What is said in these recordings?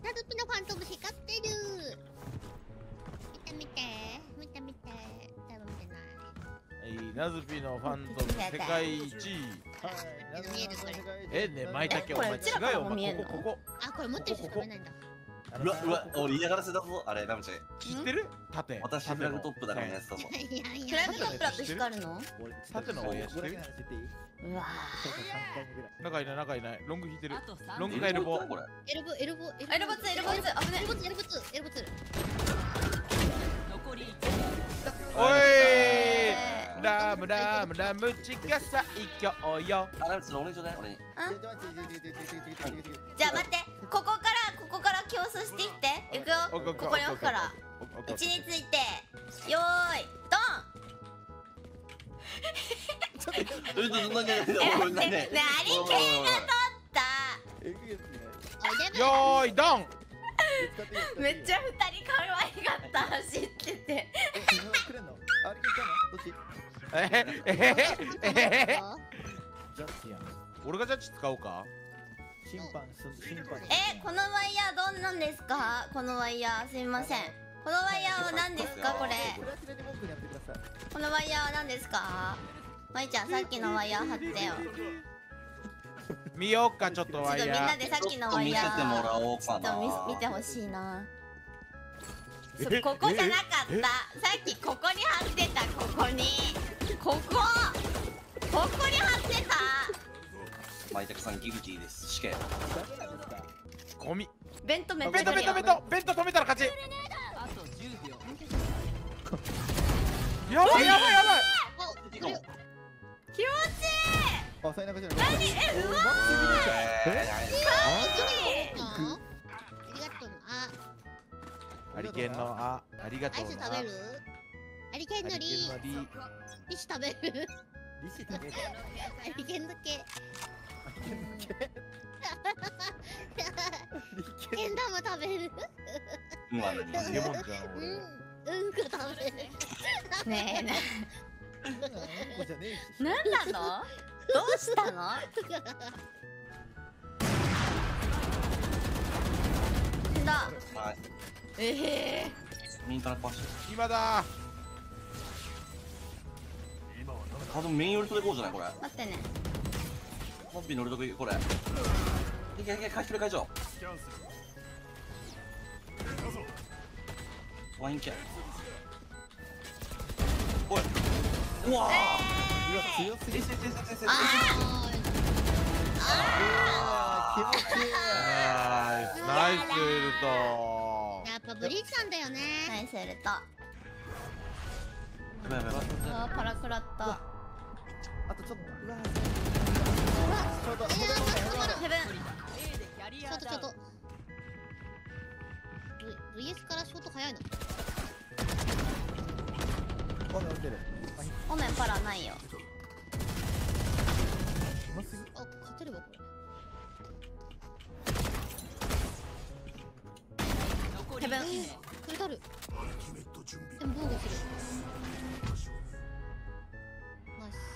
ナズピのファントム光ってる。見て見て見て見て。多分見てない。 ナズピのファントム世界一。 見えるこねれ。 舞茸お前違うよ。ここ。 あ、これ持ってる人食べないんだ。 うわ、俺嫌がらせだぞ。あれ、ラムチェ。 聞いてる？縦。 私フラグトップだからやつだぞ。 いやいフラグトップだと光るの？ 縦の親知ってる？ うわ中いない中いない。ロング引いてる。ロングがエルボー。 エルボーエルボーエルボツエルボツ危ねエルボツエルボツエルボツ。 おいラムラムラムチが最強よ。 あ、ラムチェ、俺にちょうだい、俺に。 じゃあ待って、ここから競争していって。いくよ。ここに置くから位置についてよーいドン。 何何系が取ったよーいドン。 めっちゃ二人可愛かった走ってて。 俺がジャッジ使おうか。 このワイヤーどんなんですか？このワイヤーすみません。このワイヤーは何ですか？これこのワイヤーは何ですか？まいちゃんさっきのワイヤー貼ってよ。 見ようかちょっとワイヤー。 みんなでさっきのワイヤー見せてもらおうかな。 見てほしいな。ここじゃなかった。さっきここに貼ってた。ここに貼ってた。 マイタクさんギルティです。死刑。 ゴミ。 ベント止めたら勝ち。やばい。 気持ちいい。 あ、最悪じゃない。 何？うまい。 アリケンのありがとうな。 アイス食べる？アリケンのリシ食べる？ リシ食べる。 アリケンだけ。ケンダム食べる？ うん、あのゲモンじゃん俺。 うんこ食べる。 ねえな。 じゃねえし。 何なの？どうしたの？だ。 ミントラパッシュ。 今だ。 多分メイン寄りとでこうじゃないこれ。 待ってね。 ホッピー乗るとここれ。いけ回避で解除。ワインキャ。おい。うわ強すぎる。 ナイスウルト。 やっぱブリーチなんだよね。 ナイスウルト。パラ食らった。 あとちょっと。 ヘブン。 ショート。VS からショート早いの。 オメンパラないよ。 あ、勝てるわこれ。 ヘブン。 これだる。でも防御する。ナイス。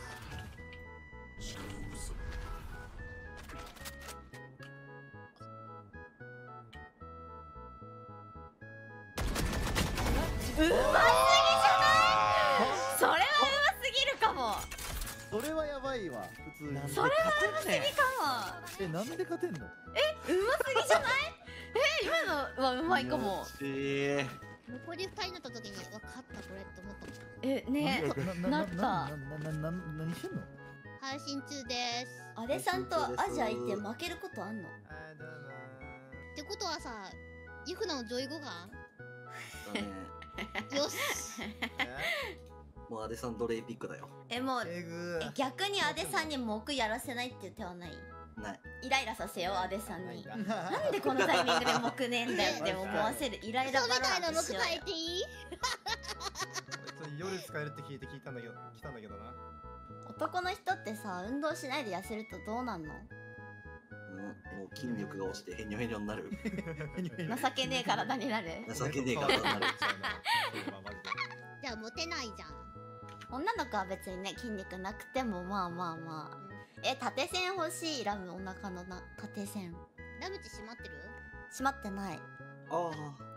うますぎじゃない？それはうますぎるかも。 それはやばいわ。普通に。 それはうますぎかも。 なんで勝てんの？ うますぎじゃない？今のはうまいかも。 残り2人になった時に分かったこれって思ったもん。 ねなった。 何してんの？ 配信中です。 アデさんとアジア行って負けることあんの？ ってことはさ、ユフナの上位互換？よし。 もうアデさんドレイピックだよ。 もう逆にアデさんに木やらせないっていう手はない？ ない。 イライラさせようアデさんに。なんでこのタイミングで木ねえんだよって思わせるイライラバランスしようよ。 いていい？ 夜使えるって聞いたんだけどな。 男の人ってさ、運動しないで痩せるとどうなんの？ もう筋力が落ちてヘニョヘニョになる。 情けねえ体になる。 情けねえ体になる。 じゃあモテないじゃん。 女の子は別にね、筋肉なくてもまあ。縦線欲しい。ラムお腹の縦線。 ラムチ閉まってる？ 閉まってない。 あ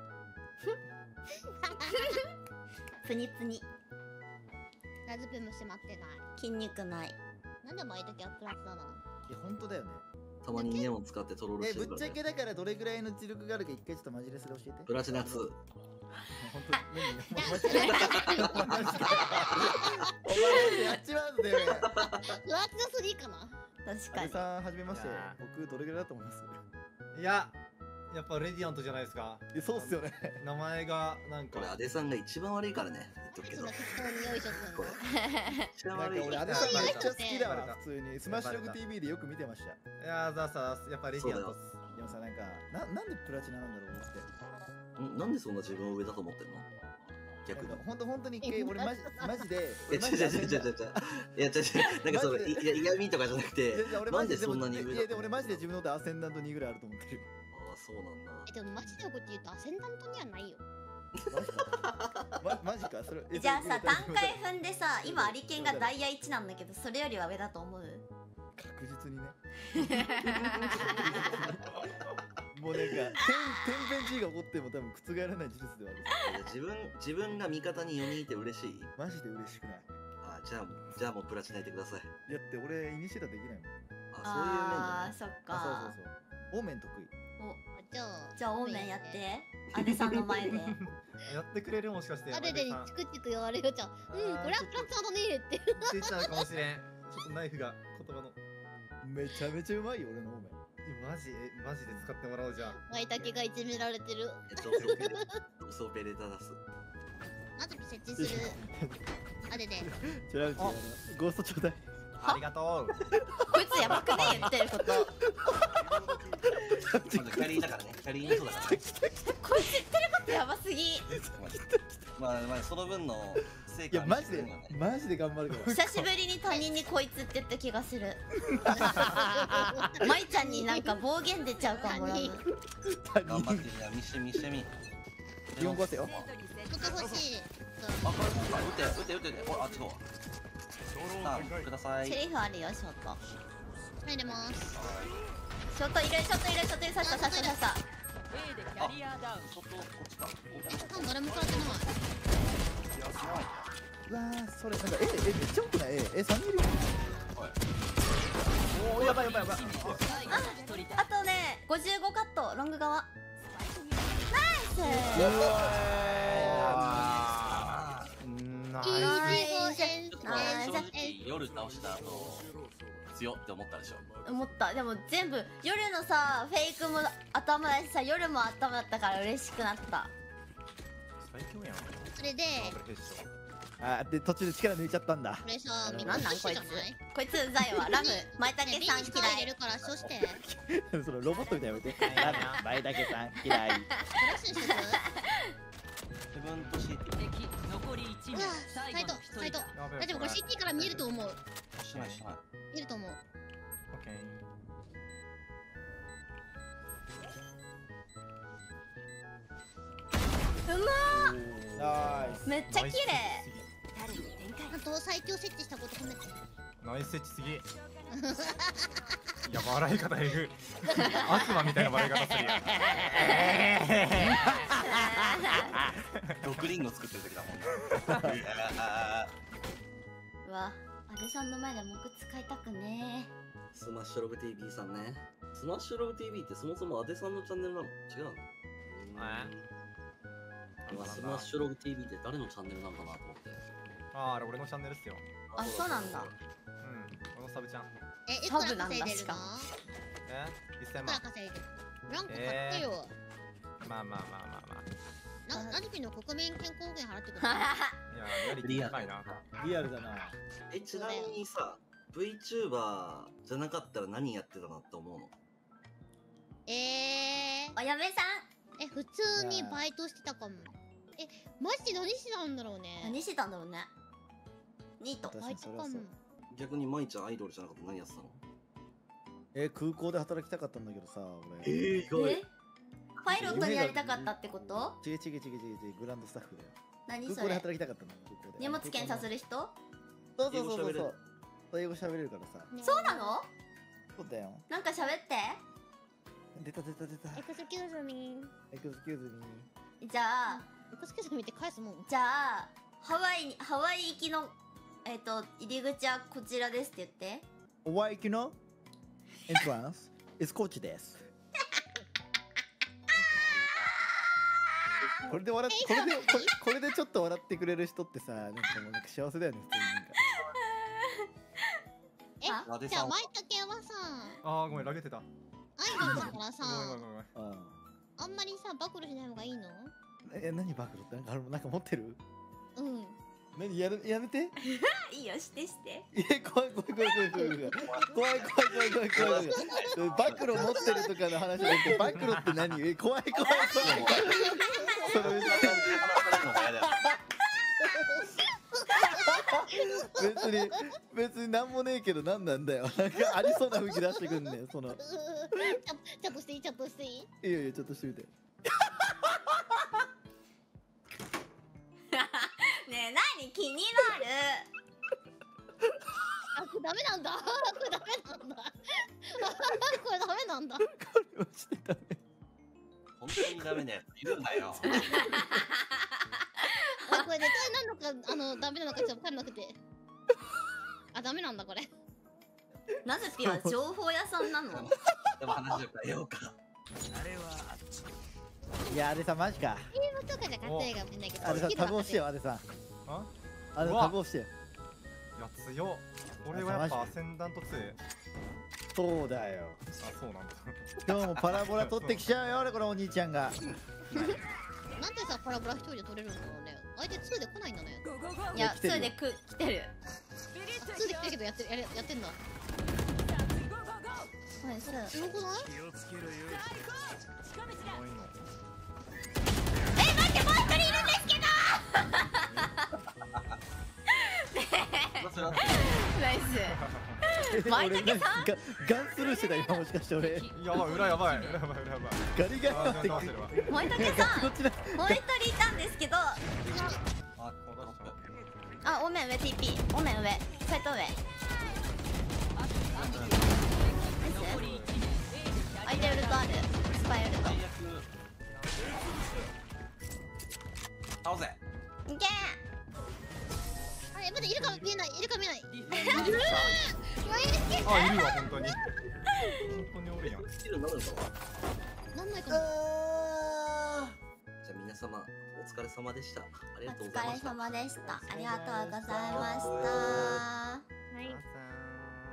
プニプニ。 ラズペも閉まってない。 筋肉ない。 なんで毎時はプラスだな。 いや本当だよね。 あ、たまにネオン使ってトロールしてぶるからね。 っちゃけだからどれぐらいの実力があるか一回ちょっとマジレスで教えて。 プラチナ2。 本当にマジでお前マジでやっちまうぜ。 プラスの3かな。 確かに。 アリさんはじめましていや。 僕どれぐらいだと思います？ いや、やっぱレディアントじゃないですか。 いやそうっすよね。 名前がなんかこれ、アデさんが一番悪いからね。言っとくけどそんな。適当によいしょすんの。 一番なんか悪い。 俺アデさんめっちゃ好きだわバレた普通にスマッシュログ TV でよく見てました。 いやー、ザーサーやっぱレディアントっす。 でもさなんかなんでプラチナなんだろう俺って。 なんでそんな自分を上だと思ってんの？逆に。 本当に一回俺マジで。 いや、違う。いや、違う。なんかそれ、嫌味とかじゃなくて、なんでそんなに上だいやでも俺マジで自分のことアセンダント2ぐらいあると思ってる。 ああ、そうなんだ。 でもマジでこと言うとアセンダントにはないよ。 マジかそれ。 じゃあさ、段階踏んでさ、今アリケンがダイヤ1なんだけど、それよりは上だと思う？ 確実にね。もうなんか天変地異が起こっても多分覆らない事実ではある。 自分が味方に4人いて嬉しい？ マジで嬉しくない。 あ、じゃあもうプラチナいてください。 だって俺イニシエーターできないもん。 あ、 あー、そっあか。 そう。オーメン得意。 じゃあ。 じゃあオーメンやって。アデさんの前で。 やってくれるもしかして。 あれでにチクチク言われるじゃん。これはプラスだねって。 出ちゃうかもしれん。ちょっとナイフが言葉の。 めちゃめちゃうまいよ俺のオーメン。 マジで使ってもらおうじゃん。 マイタケがいじめられてる。 オソペレタダス。 まず設置する。あれで。 ちらうちゴーストちょうだい。 ありがとう。 こいつやばくね言ってること。 キャリーだからね。キャリーの人だからね。 こいつ言ってることやばすぎ。 まあその分の成果いやマジで頑張るから。 久しぶりに他人にこいつって言った気がする。舞ちゃんになんか暴言出ちゃうかもな。 頑張ってじゃあ見してみ。 日本語せよ。 ちょっと欲しい。 あ、これ撃て。お、あっちの。さあ、ください。 セリフあるよ、ショート。 入れます。 ショートいる、刺した。 あ、ちょっとこっちか。 誰も食らってない。 うわーそれなんかめっちゃ多くない3人いる。 おー、やばい。 あとね、55カット、ロング側。ナイス。 イージー正正直夜倒した後強って思ったでしょ。 思った。でも全部夜のさ、フェイクも頭だしさ、夜も頭だったから嬉しくなった。 最強やん。 それで、 で途中で力抜いちゃったんだ。 これさ、みんななんなんこいつじゃない？ こいつうざいわ。ラム、舞茸ね、 さんビンに力入れ嫌い。 るから、そうして。 そのロボットみたいなやめて。前だけさん嫌い。 フラッシュしとく？ 自分と CT うわ、サイト。大丈夫、これ CT から見えると思う。 しない。 見えると思う。 オッケー。 ナイス。 めっちゃ綺麗。 あと、最強設置したこと褒めて。 ナイス設置すぎ。いや、笑い方えぐ。悪魔みたいな笑い方するやん。 毒リンゴ作ってる時だもん。 うわ、アデさんの前で木使いたくねスマッシュログ TV さんね。スマッシュログ TV ってそもそもアデさんのチャンネルなの？違うの？スマッシュログ TV って誰のチャンネルなんかなと思って。 あれ俺のチャンネルっすよ。 あ、そうなんだ。 俺のサブちゃん。 いくら稼いでるの？ 1000 いく万ら。稼いでる？ランク買ってよ。 まあ。 何ピの国民健康保険払ってくれ。 いや、やりき高いな。 リアルだな。 ちなみにさ、VTuber じゃなかったら何やってたなって思うの？ お嫁さん。 普通にバイトしてたかも。マジで何してたんだろうね。 何してたんだろうね。ニート。 バイトかも。 逆に舞ちゃんアイドルじゃなかったら何やってたの？ 空港で働きたかったんだけどさ俺。 意外。 パイロットになりたかったってこと？ 違うグランドスタッフだよ。 何そ空港でれ？ 働きたかったんだ空港で。 荷物検査する人？ そう。英語喋れるからさ。 そうなの？ そうだよ。 なんか喋って。 出た出た出た。 エクスキューズミー。 エクスキューズミじゃあエクスキューズミーって返すもん。 じゃあハワイ行きの入り口はこちらですって言って。 ー。おわいきのエントランスイスコーチです。これで笑ってこれでちょっと笑ってくれる人ってさ、なんかもうなんか幸せだよね普通になんか。 え、じゃあ舞茸はさ、 あーごめんラゲてた。 アイドルだからさ、 ごめんごめんごめん。 あんまりさ暴露しない方がいいの？ 何暴露ってなんか持ってる？ うん。 何やめて。 いいよしてして。 怖い。暴露持ってるとかの話じゃなくて暴露って何？怖い。それ別になんもねえけどなんなんだよ。なんかありそうな雰囲気出してくんねんその。 ちょっとしていい？ちょっとしていい？ いいよちょっとしてみて。 ねえ何気になる。 あ、これダメなんだ。これダメなんだ。 これ落ちてたね。 本当にダメなやついるんだよ。 これ絶対なんのかダメなのかちょっと分かんなくて。あ、ダメなんだこれ。 なぜピは情報屋さんなの？ でも話を変えようか。 いやあれさマジか。 ゲームとかじゃ勝てないかもしれないけど。 あれさタブ押してよあれさ。 ああれタブ押してよ。 いや強っ。俺はやっぱアセンダント2。 そうだよ。 あそうなんだ。 今日もパラボラ取ってきちゃうよ俺このお兄ちゃんが。 なんでさパラボラ一人で取れるんだろうね。相手2で来ないんだね。 いや2で来てる。 2で来てるけどやってんだ。すごくない？ 待ってもう一人いるんですけど。ナイス。舞茸さんガンスルーしてた今もしかして俺。 やばい裏やばい。 ガリガリあってー全然合ってるわ。 舞茸さんこっちだ。 もう一人いたんですけど。 あ戻したあ、お面上 TP。お面上。サイト上。相手ウルトある。スパイウルト。 倒せ。 いけあれ、待って、いるか見えない。 あいるわ本当に。本当におるやん。 スキルなるのかなんないかな。 じゃあ皆様お疲れ様でした。ありがとうございました。 お疲れ様でした。ありがとうございました。 はい。